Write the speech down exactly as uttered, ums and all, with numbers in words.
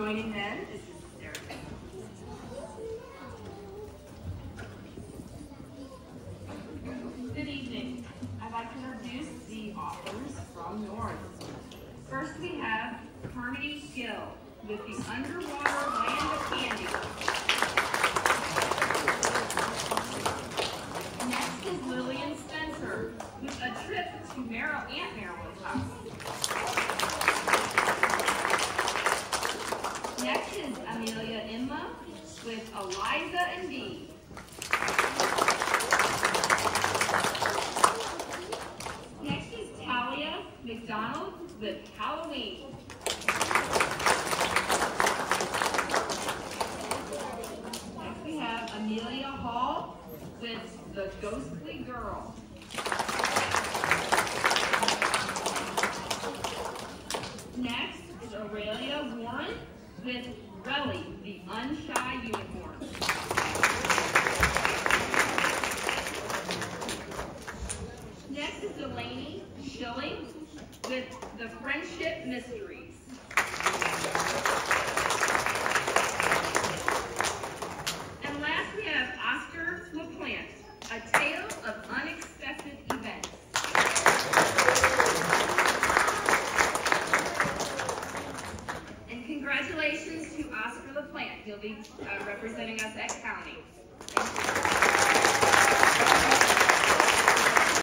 Joining them is Sarah. Good evening. I'd like to introduce the authors from North. First we have Harmony Gill with The Underwater Land of Candy. Next is Lillian Spencer with A Trip to Merrill Aunt Marilyn's House. Next is Amelia Imma with Eliza and Dee. Next is Talia McDonald with Halloween. Next we have Amelia Hall with The Ghostly Girl. Next is Aurelia Warren with Relly, the Unshy Unicorn. Next is Delaney Schilling with The Friendship Mysteries. And last we have Oscar LaPlante, A Tale of Unexpected Events. And congratulations to Oscar LaPlante. He'll be uh, representing us at County. Thank you.